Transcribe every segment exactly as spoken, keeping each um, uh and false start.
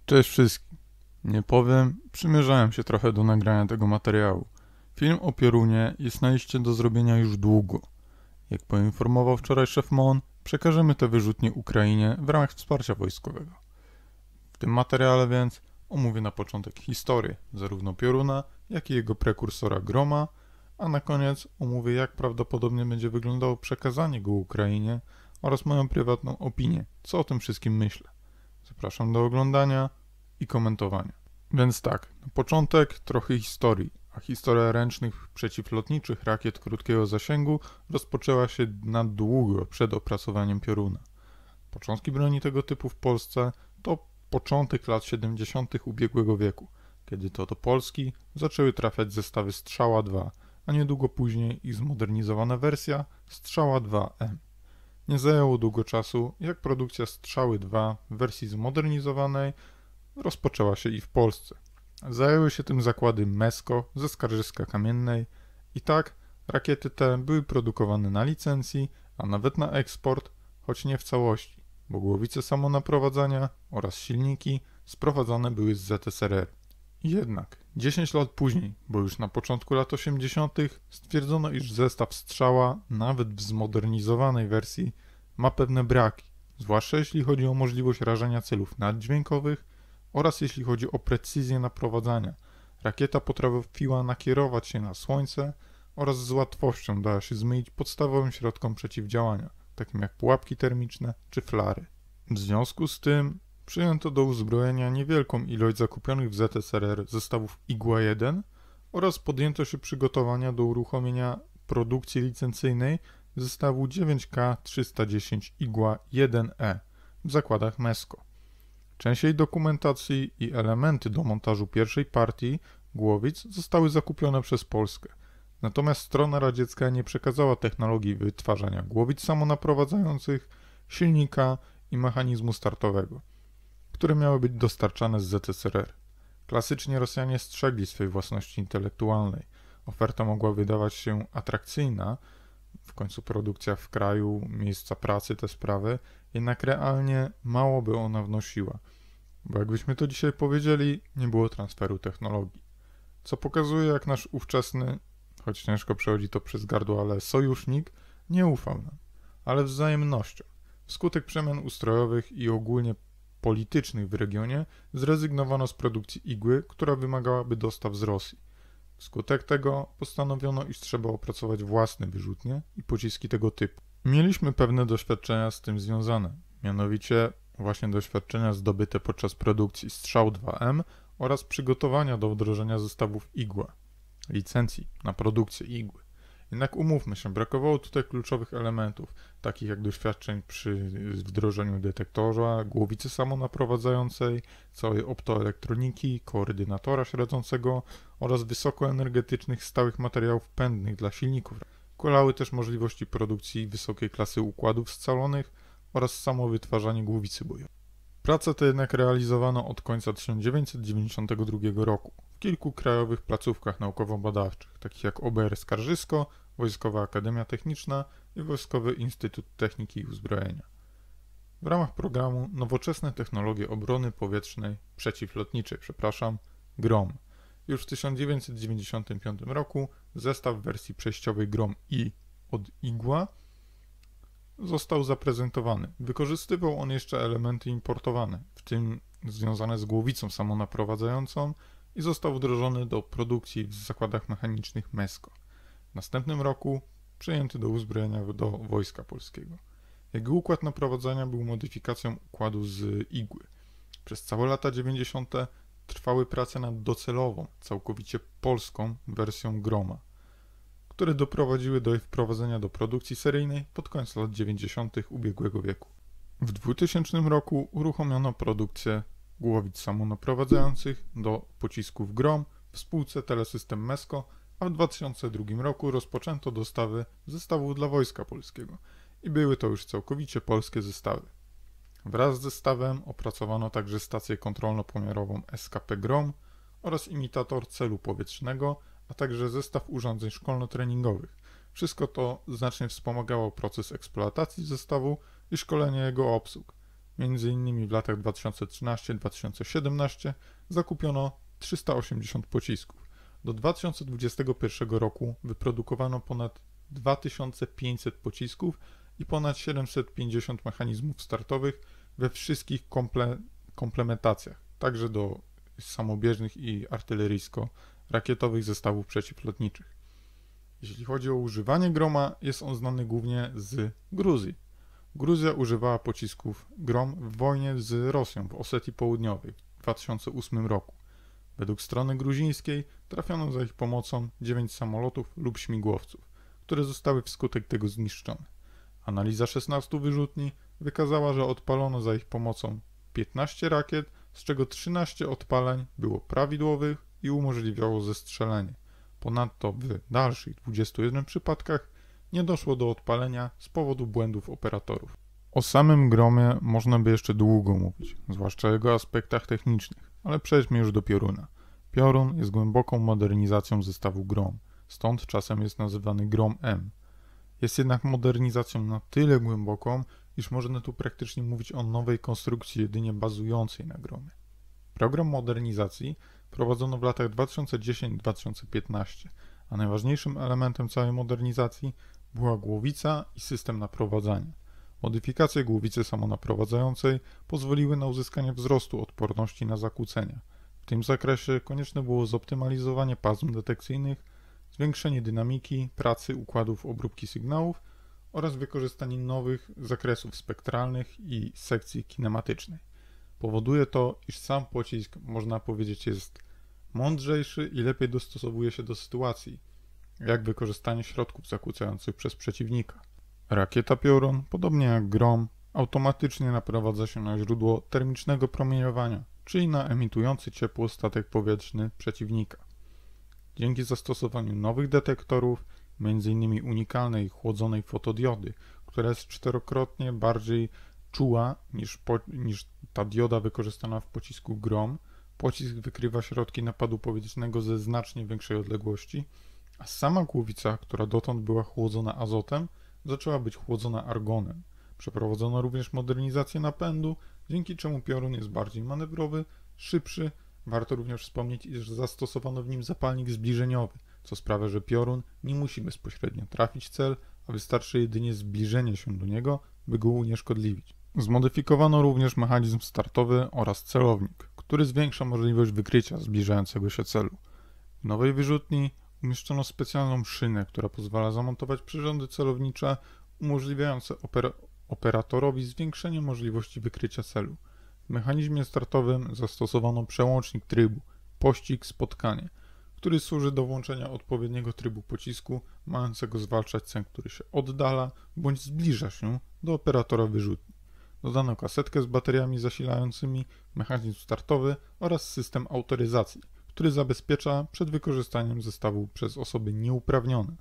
Cześć wszystkim. Nie powiem, przymierzałem się trochę do nagrania tego materiału. Film o Piorunie jest na liście do zrobienia już długo. Jak poinformował wczoraj szef M O N, przekażemy te wyrzutnie Ukrainie w ramach wsparcia wojskowego. W tym materiale więc omówię na początek historię zarówno Pioruna, jak i jego prekursora Groma, a na koniec omówię, jak prawdopodobnie będzie wyglądało przekazanie go Ukrainie oraz moją prywatną opinię, co o tym wszystkim myślę. Zapraszam do oglądania i komentowania. Więc tak, na początek trochę historii, a historia ręcznych przeciwlotniczych rakiet krótkiego zasięgu rozpoczęła się na długo przed opracowaniem Pioruna. Początki broni tego typu w Polsce to początek lat siedemdziesiątych ubiegłego wieku, kiedy to do Polski zaczęły trafiać zestawy Strzała dwa, a niedługo później ich zmodernizowana wersja Strzała dwa M. Nie zajęło długo czasu, jak produkcja Strzały dwa w wersji zmodernizowanej rozpoczęła się i w Polsce. Zajęły się tym zakłady Mesko ze Skarżyska-Kamiennej i tak rakiety te były produkowane na licencji, a nawet na eksport, choć nie w całości, bo głowice samonaprowadzania oraz silniki sprowadzane były z Z S R R. Jednak dziesięć lat później, bo już na początku lat osiemdziesiątych stwierdzono, iż zestaw Strzała, nawet w zmodernizowanej wersji, ma pewne braki, zwłaszcza jeśli chodzi o możliwość rażenia celów naddźwiękowych oraz jeśli chodzi o precyzję naprowadzania. Rakieta potrafiła nakierować się na słońce oraz z łatwością dała się zmylić podstawowym środkom przeciwdziałania, takim jak pułapki termiczne czy flary. W związku z tym przyjęto do uzbrojenia niewielką ilość zakupionych w Z S R R zestawów Igła jeden oraz podjęto się przygotowania do uruchomienia produkcji licencyjnej zestawu dziewięć K trzysta dziesięć Igła jeden E w zakładach Mesko. Część jej dokumentacji i elementy do montażu pierwszej partii głowic zostały zakupione przez Polskę. Natomiast strona radziecka nie przekazała technologii wytwarzania głowic samonaprowadzających, silnika i mechanizmu startowego, które miały być dostarczane z Z S R R. Klasycznie Rosjanie strzegli swej własności intelektualnej. Oferta mogła wydawać się atrakcyjna, w końcu produkcja w kraju, miejsca pracy, te sprawy, jednak realnie mało by ona wnosiła, bo jakbyśmy to dzisiaj powiedzieli, nie było transferu technologii. Co pokazuje, jak nasz ówczesny, choć ciężko przechodzi to przez gardło, ale sojusznik nie ufał nam, ale wzajemnością. Wskutek przemian ustrojowych i ogólnie politycznych w regionie zrezygnowano z produkcji igły, która wymagałaby dostaw z Rosji. Wskutek tego postanowiono, iż trzeba opracować własne wyrzutnie i pociski tego typu. Mieliśmy pewne doświadczenia z tym związane, mianowicie właśnie doświadczenia zdobyte podczas produkcji Strzał dwa M oraz przygotowania do wdrożenia zestawów Igła, licencji na produkcję igły. Jednak umówmy się, brakowało tutaj kluczowych elementów, takich jak doświadczeń przy wdrożeniu detektora, głowicy samonaprowadzającej, całej optoelektroniki, koordynatora śledzącego oraz wysokoenergetycznych stałych materiałów pędnych dla silników. Kulały też możliwości produkcji wysokiej klasy układów scalonych oraz samo wytwarzanie głowicy bojowej. Pracę tę jednak realizowano od końca tysiąc dziewięćset dziewięćdziesiątego drugiego roku w kilku krajowych placówkach naukowo-badawczych, takich jak O B R Skarżysko, Wojskowa Akademia Techniczna i Wojskowy Instytut Techniki i Uzbrojenia. W ramach programu Nowoczesne Technologie Obrony Powietrznej Przeciwlotniczej, przepraszam, GROM. Już w tysiąc dziewięćset dziewięćdziesiątym piątym roku zestaw w wersji przejściowej GROM-I od Igła został zaprezentowany. Wykorzystywał on jeszcze elementy importowane, w tym związane z głowicą samonaprowadzającą i został wdrożony do produkcji w zakładach mechanicznych Mesko. W następnym roku przejęty do uzbrojenia do Wojska Polskiego. Jego układ naprowadzania był modyfikacją układu z igły. Przez całe lata dziewięćdziesiąte trwały prace nad docelową, całkowicie polską wersją Groma, które doprowadziły do jej wprowadzenia do produkcji seryjnej pod koniec lat dziewięćdziesiątych ubiegłego wieku. W dwutysięcznym roku uruchomiono produkcję głowic samonaprowadzających do pocisków Grom w spółce Telesystem Mesko, a w dwa tysiące drugim roku rozpoczęto dostawy zestawów dla Wojska Polskiego i były to już całkowicie polskie zestawy. Wraz z zestawem opracowano także stację kontrolno-pomiarową S K P Grom oraz imitator celu powietrznego, a także zestaw urządzeń szkolno-treningowych. Wszystko to znacznie wspomagało proces eksploatacji zestawu i szkolenia jego obsług. Między innymi w latach dwa tysiące trzynastym do dwa tysiące siedemnastego zakupiono trzysta osiemdziesiąt pocisków. Do dwa tysiące dwudziestego pierwszego roku wyprodukowano ponad dwa tysiące pięćset pocisków i ponad siedemset pięćdziesiąt mechanizmów startowych we wszystkich komple komplementacjach, także do samobieżnych i artyleryjsko-rakietowych zestawów przeciwlotniczych. Jeśli chodzi o używanie Groma, jest on znany głównie z Gruzji. Gruzja używała pocisków Grom w wojnie z Rosją w Osetii Południowej w dwa tysiące ósmym roku. Według strony gruzińskiej trafiono za ich pomocą dziewięć samolotów lub śmigłowców, które zostały wskutek tego zniszczone. Analiza szesnastu wyrzutni wykazała, że odpalono za ich pomocą piętnaście rakiet, z czego trzynaście odpaleń było prawidłowych i umożliwiało zestrzelenie. Ponadto w dalszych dwudziestu jeden przypadkach nie doszło do odpalenia z powodu błędów operatorów. O samym Gromie można by jeszcze długo mówić, zwłaszcza o jego aspektach technicznych, ale przejdźmy już do pioruna. Piorun jest głęboką modernizacją zestawu Grom, stąd czasem jest nazywany Grom M. Jest jednak modernizacją na tyle głęboką, iż można tu praktycznie mówić o nowej konstrukcji jedynie bazującej na Gromie. Program modernizacji prowadzono w latach dwa tysiące dziesiątym do dwa tysiące piętnastego, a najważniejszym elementem całej modernizacji była głowica i system naprowadzania. Modyfikacje głowicy samonaprowadzającej pozwoliły na uzyskanie wzrostu odporności na zakłócenia. W tym zakresie konieczne było zoptymalizowanie pasm detekcyjnych, zwiększenie dynamiki pracy układów obróbki sygnałów oraz wykorzystanie nowych zakresów spektralnych i sekcji kinematycznej. Powoduje to, iż sam pocisk, można powiedzieć, jest mądrzejszy i lepiej dostosowuje się do sytuacji, jak wykorzystanie środków zakłócających przez przeciwnika. Rakieta Piorun, podobnie jak Grom, automatycznie naprowadza się na źródło termicznego promieniowania, czyli na emitujący ciepło statek powietrzny przeciwnika. Dzięki zastosowaniu nowych detektorów, m.in. unikalnej chłodzonej fotodiody, która jest czterokrotnie bardziej czuła niż, po, niż ta dioda wykorzystana w pocisku Grom, pocisk wykrywa środki napadu powietrznego ze znacznie większej odległości, a sama głowica, która dotąd była chłodzona azotem, zaczęła być chłodzona argonem. Przeprowadzono również modernizację napędu, dzięki czemu piorun jest bardziej manewrowy, szybszy. Warto również wspomnieć, iż zastosowano w nim zapalnik zbliżeniowy, co sprawia, że piorun nie musi bezpośrednio trafić cel, a wystarczy jedynie zbliżenie się do niego, by go unieszkodliwić. Zmodyfikowano również mechanizm startowy oraz celownik, który zwiększa możliwość wykrycia zbliżającego się celu. W nowej wyrzutni umieszczono specjalną szynę, która pozwala zamontować przyrządy celownicze umożliwiające oper operatorowi zwiększenie możliwości wykrycia celu. W mechanizmie startowym zastosowano przełącznik trybu pościg-spotkanie, który służy do włączenia odpowiedniego trybu pocisku mającego zwalczać cel, który się oddala bądź zbliża się do operatora wyrzutni. Dodano kasetkę z bateriami zasilającymi, mechanizm startowy oraz system autoryzacji, który zabezpiecza przed wykorzystaniem zestawu przez osoby nieuprawnione.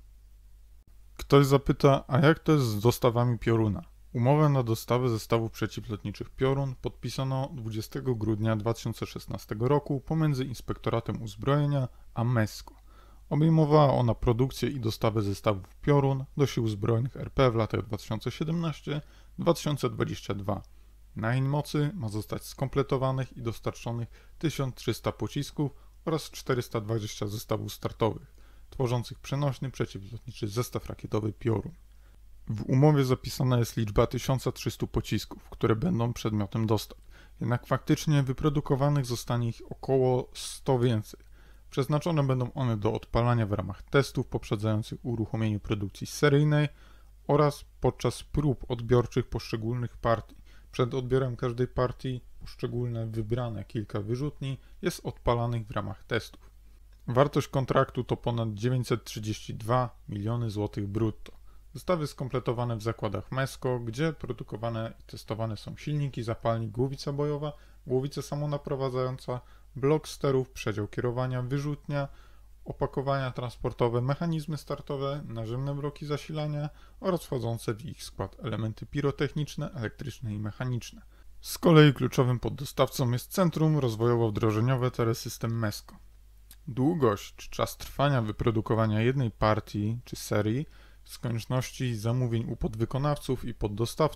Ktoś zapyta, a jak to jest z dostawami pioruna? Umowę na dostawę zestawów przeciwlotniczych Piorun podpisano dwudziestego grudnia dwa tysiące szesnastego roku pomiędzy Inspektoratem Uzbrojenia a MESCO. Obejmowała ona produkcję i dostawę zestawów Piorun do sił zbrojnych R P w latach dwa tysiące siedemnastym do dwa tysiące dwudziestego drugiego. Na jej mocy ma zostać skompletowanych i dostarczonych tysiąc trzysta pocisków oraz czterysta dwadzieścia zestawów startowych, tworzących przenośny przeciwlotniczy zestaw rakietowy Piorun. W umowie zapisana jest liczba tysiąc trzysta pocisków, które będą przedmiotem dostaw, jednak faktycznie wyprodukowanych zostanie ich około sto więcej. Przeznaczone będą one do odpalania w ramach testów poprzedzających uruchomieniu produkcji seryjnej oraz podczas prób odbiorczych poszczególnych partii. Przed odbiorem każdej partii poszczególne wybrane kilka wyrzutni jest odpalanych w ramach testów. Wartość kontraktu to ponad dziewięćset trzydzieści dwa miliony złotych brutto. Zestawy skompletowane w zakładach MESCO, gdzie produkowane i testowane są silniki, zapalnik, głowica bojowa, głowica samonaprowadzająca, blok sterów, przedział kierowania, wyrzutnia, opakowania transportowe, mechanizmy startowe, naziemne bloki zasilania oraz wchodzące w ich skład elementy pirotechniczne, elektryczne i mechaniczne. Z kolei kluczowym poddostawcą jest Centrum Rozwojowo-Wdrożeniowe Telesystem MESCO. Długość czy czas trwania wyprodukowania jednej partii czy serii z konieczności zamówień u podwykonawców i poddostawców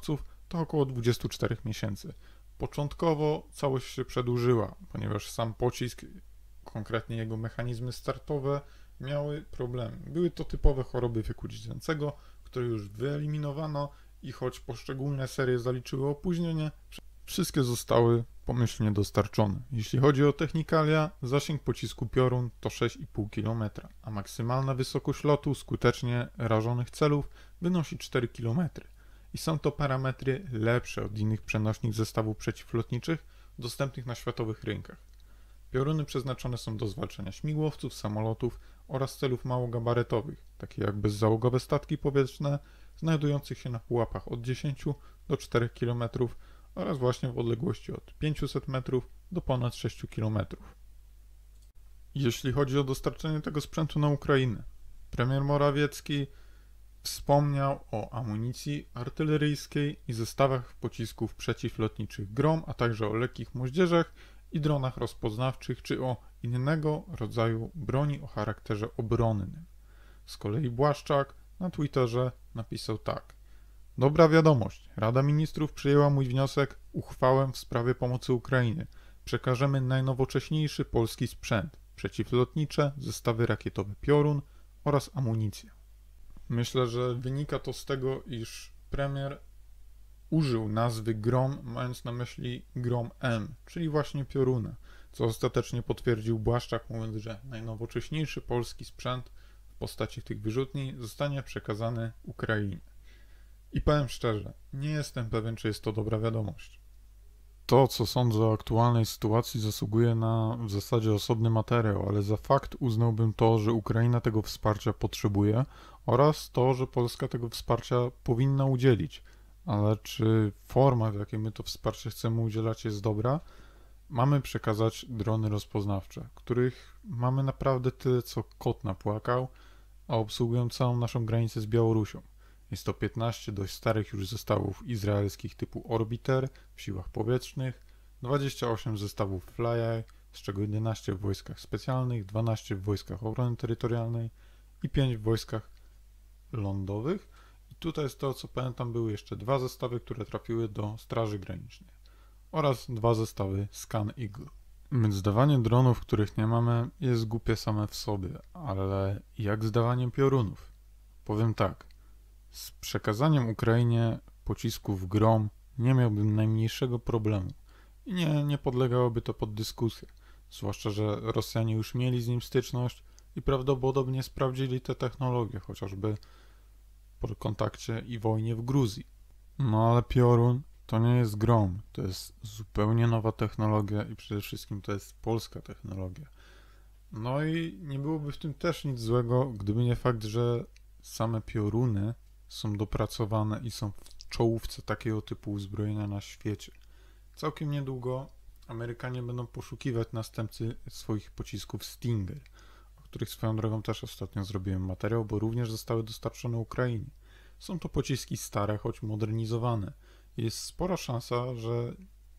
to około dwadzieścia cztery miesięcy. Początkowo całość się przedłużyła, ponieważ sam pocisk, konkretnie jego mechanizmy startowe, miały problemy. Były to typowe choroby wieku dziecięcego, które już wyeliminowano i choć poszczególne serie zaliczyły opóźnienie, wszystkie zostały pomyślnie dostarczone. Jeśli chodzi o technikalia, zasięg pocisku Piorun to sześć i pół kilometra, a maksymalna wysokość lotu skutecznie rażonych celów wynosi cztery kilometry. I są to parametry lepsze od innych przenośnych zestawów przeciwlotniczych dostępnych na światowych rynkach. Pioruny przeznaczone są do zwalczania śmigłowców, samolotów oraz celów małogabarytowych, takie jak bezzałogowe statki powietrzne znajdujących się na pułapach od dziesięciu do czterech kilometrów oraz właśnie w odległości od pięciuset metrów do ponad sześciu kilometrów. Jeśli chodzi o dostarczenie tego sprzętu na Ukrainę, premier Morawiecki wspomniał o amunicji artyleryjskiej i zestawach pocisków przeciwlotniczych Grom, a także o lekkich moździerzach i dronach rozpoznawczych, czy o innego rodzaju broni o charakterze obronnym. Z kolei Błaszczak na Twitterze napisał tak. Dobra wiadomość. Rada Ministrów przyjęła mój wniosek, uchwałę w sprawie pomocy Ukrainie. Przekażemy najnowocześniejszy polski sprzęt, przeciwlotnicze, zestawy rakietowe Piorun oraz amunicję. Myślę, że wynika to z tego, iż premier użył nazwy Grom, mając na myśli Grom M, czyli właśnie Pioruna, co ostatecznie potwierdził Błaszczak, mówiąc, że najnowocześniejszy polski sprzęt w postaci tych wyrzutni zostanie przekazany Ukrainie. I powiem szczerze, nie jestem pewien, czy jest to dobra wiadomość. To, co sądzę o aktualnej sytuacji, zasługuje na w zasadzie osobny materiał, ale za fakt uznałbym to, że Ukraina tego wsparcia potrzebuje oraz to, że Polska tego wsparcia powinna udzielić. Ale czy forma, w jakiej my to wsparcie chcemy udzielać, jest dobra? Mamy przekazać drony rozpoznawcze, których mamy naprawdę tyle, co kot napłakał, a obsługują całą naszą granicę z Białorusią. Jest to piętnaście dość starych już zestawów izraelskich typu Orbiter w siłach powietrznych, dwadzieścia osiem zestawów Flyeye, z czego jedenaście w wojskach specjalnych, dwanaście w wojskach obrony terytorialnej i pięć w wojskach lądowych. I tutaj z tego co pamiętam były jeszcze dwa zestawy, które trafiły do Straży Granicznej oraz dwa zestawy Scan Eagle. Więc dawanie dronów, których nie mamy, jest głupie same w sobie, ale jak z dawaniem piorunów? Powiem tak. Z przekazaniem Ukrainie pocisków Grom nie miałbym najmniejszego problemu i nie, nie podlegałoby to pod dyskusję, zwłaszcza, że Rosjanie już mieli z nim styczność i prawdopodobnie sprawdzili te technologie, chociażby po kontakcie i wojnie w Gruzji. No ale Piorun to nie jest Grom, to jest zupełnie nowa technologia i przede wszystkim to jest polska technologia. No i nie byłoby w tym też nic złego, gdyby nie fakt, że same Pioruny są dopracowane i są w czołówce takiego typu uzbrojenia na świecie. Całkiem niedługo Amerykanie będą poszukiwać następcy swoich pocisków Stinger, o których swoją drogą też ostatnio zrobiłem materiał, bo również zostały dostarczone Ukrainie. Są to pociski stare, choć modernizowane. Jest spora szansa, że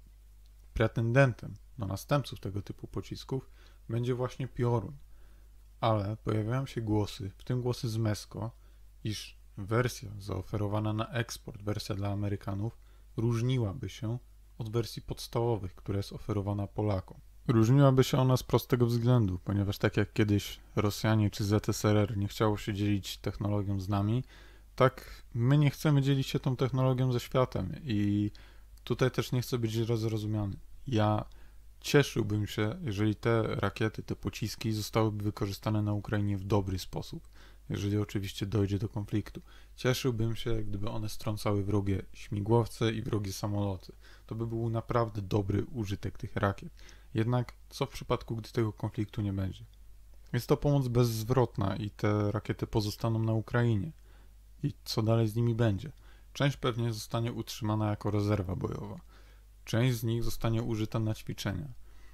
pretendentem na następców tego typu pocisków będzie właśnie Piorun. Ale pojawiają się głosy, w tym głosy z Mesko, iż wersja zaoferowana na eksport, wersja dla Amerykanów, różniłaby się od wersji podstawowych, która jest oferowana Polakom. Różniłaby się ona z prostego względu, ponieważ tak jak kiedyś Rosjanie czy Z S R R nie chciało się dzielić technologią z nami, tak my nie chcemy dzielić się tą technologią ze światem i tutaj też nie chcę być źle zrozumiany. Ja cieszyłbym się, jeżeli te rakiety, te pociski zostałyby wykorzystane na Ukrainie w dobry sposób, jeżeli oczywiście dojdzie do konfliktu. Cieszyłbym się, gdyby one strącały wrogie śmigłowce i wrogie samoloty. To by był naprawdę dobry użytek tych rakiet. Jednak co w przypadku, gdy tego konfliktu nie będzie? Jest to pomoc bezzwrotna i te rakiety pozostaną na Ukrainie. I co dalej z nimi będzie? Część pewnie zostanie utrzymana jako rezerwa bojowa. Część z nich zostanie użyta na ćwiczenia.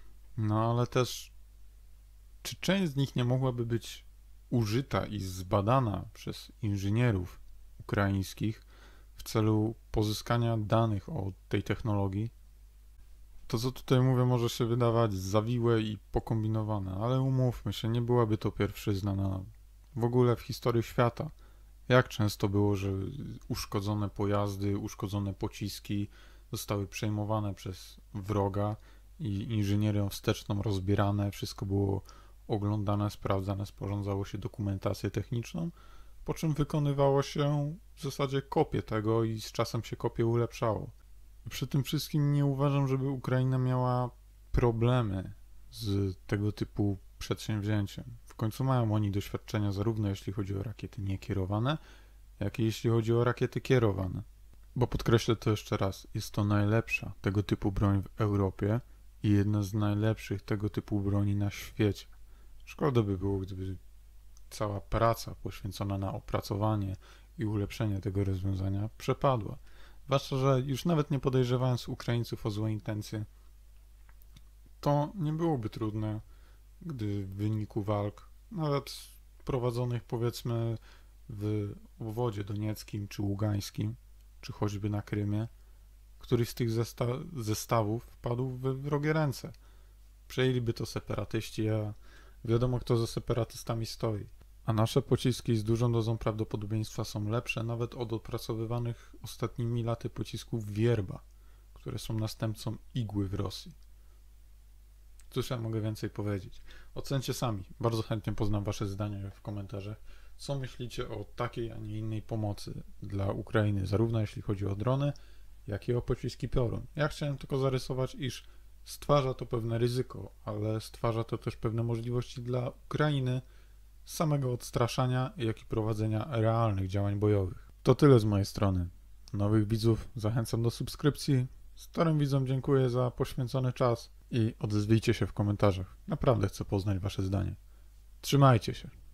No ale też, czy część z nich nie mogłaby być użyta i zbadana przez inżynierów ukraińskich w celu pozyskania danych o tej technologii? To, co tutaj mówię, może się wydawać zawiłe i pokombinowane, ale umówmy się, nie byłaby to pierwszyzna na w ogóle w historii świata, Jak często było, że uszkodzone pojazdy, uszkodzone pociski zostały przejmowane przez wroga i inżynierią wsteczną rozbierane, wszystko było oglądane, sprawdzane, sporządzało się dokumentację techniczną, po czym wykonywało się w zasadzie kopię tego i z czasem się kopię ulepszało. Przy tym wszystkim nie uważam, żeby Ukraina miała problemy z tego typu przedsięwzięciem. W końcu mają oni doświadczenia zarówno jeśli chodzi o rakiety niekierowane, jak i jeśli chodzi o rakiety kierowane. Bo podkreślę to jeszcze raz, jest to najlepsza tego typu broń w Europie i jedna z najlepszych tego typu broni na świecie. Szkoda by było, gdyby cała praca poświęcona na opracowanie i ulepszenie tego rozwiązania przepadła. Zwłaszcza, że już nawet nie podejrzewając Ukraińców o złe intencje, to nie byłoby trudne, gdy w wyniku walk, nawet prowadzonych powiedzmy w obwodzie donieckim czy ługańskim, czy choćby na Krymie, któryś z tych zesta- zestawów wpadł w wrogie ręce. Przejęliby to separatyści, a wiadomo, kto za separatystami stoi. A nasze pociski z dużą dozą prawdopodobieństwa są lepsze nawet od opracowywanych ostatnimi laty pocisków Wierba, które są następcą Igły w Rosji. Cóż ja mogę więcej powiedzieć? Ocencie sami. Bardzo chętnie poznam wasze zdania w komentarzach. Co myślicie o takiej, a nie innej pomocy dla Ukrainy, zarówno jeśli chodzi o drony, jak i o pociski Piorun? Ja chciałem tylko zarysować, iż stwarza to pewne ryzyko, ale stwarza to też pewne możliwości dla Ukrainy samego odstraszania, jak i prowadzenia realnych działań bojowych. To tyle z mojej strony. Nowych widzów zachęcam do subskrypcji. Starym widzom dziękuję za poświęcony czas i odezwijcie się w komentarzach. Naprawdę chcę poznać wasze zdanie. Trzymajcie się.